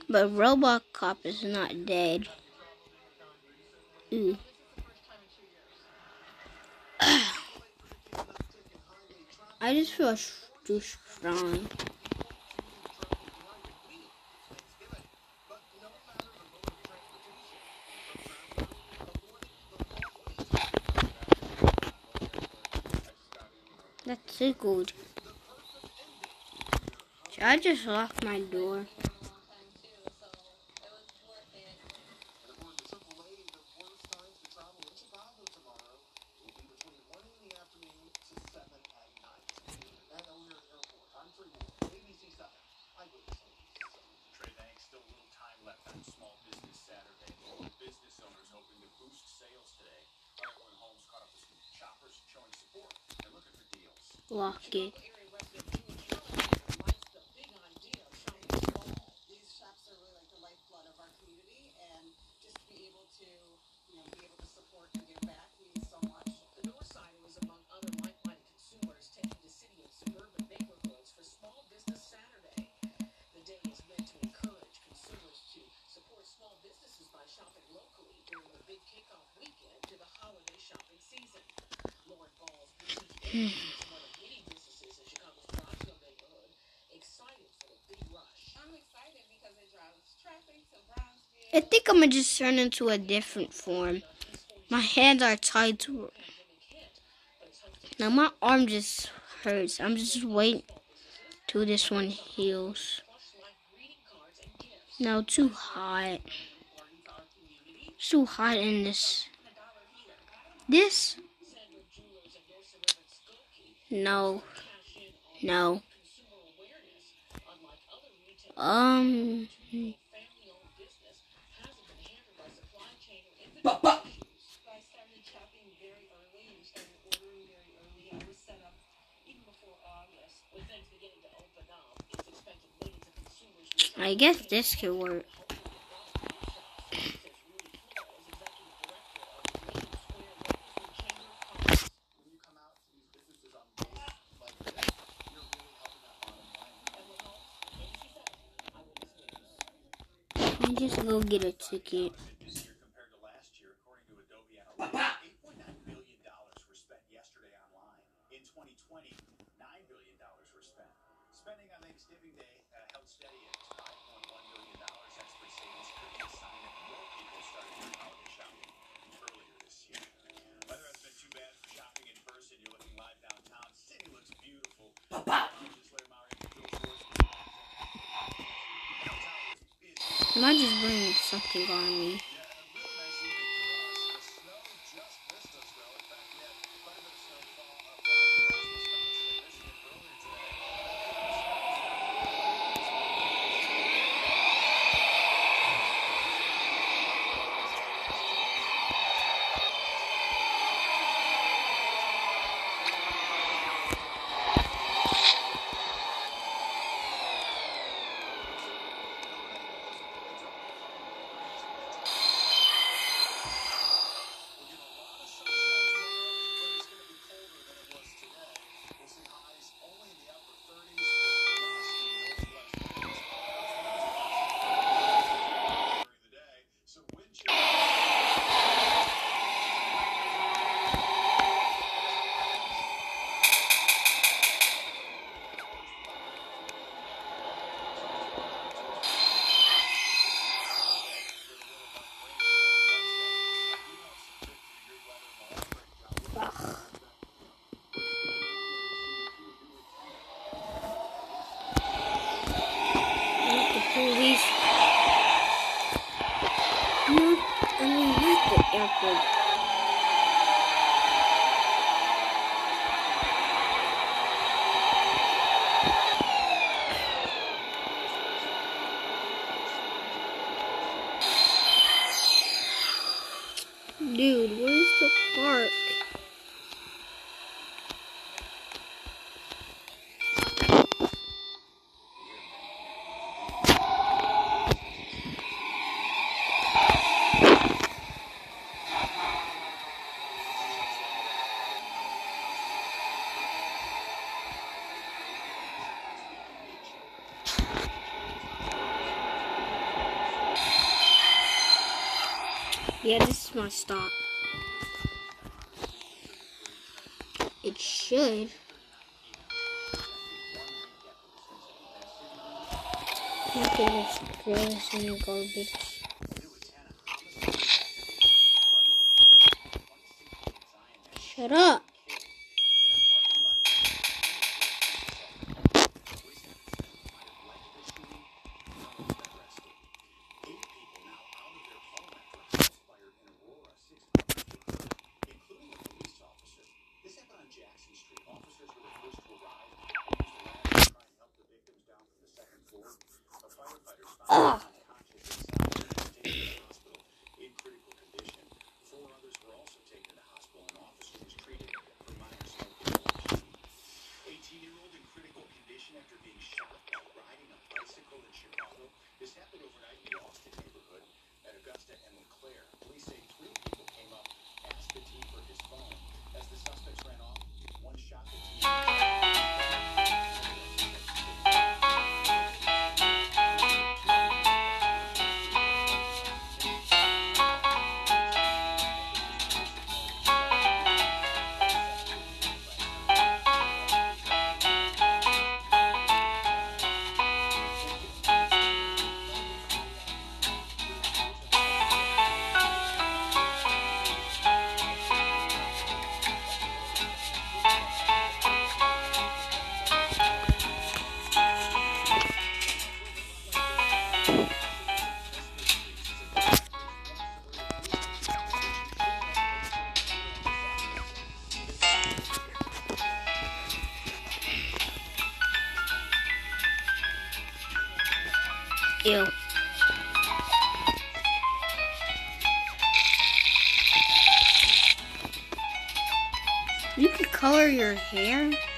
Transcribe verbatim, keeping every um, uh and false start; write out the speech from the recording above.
But RoboCop is not dead. Ooh. I just feel too strong. That's so good. Should I just lock my door? Lock it. I think I'm gonna just turn into a different form. My hands are tied to it. Now my arm just hurts. I'm just waiting till this one heals. No, too hot. It's too hot in this. This? No. No. Um. I guess this could work. I just go get a ticket. I might just bring something on me. Police. No, I mean, not the airport. Dude, where's the park? Yeah, this is my stop. It should. Look at this gross and garbage. Shut up. Ugh. Ew. You can color your hair.